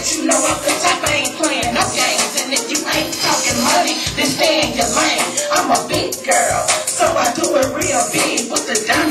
let you know off the top I ain't playing no games. And if you ain't talking money, then stay in your lane. I'm a big girl, so I do it real big with the diamond.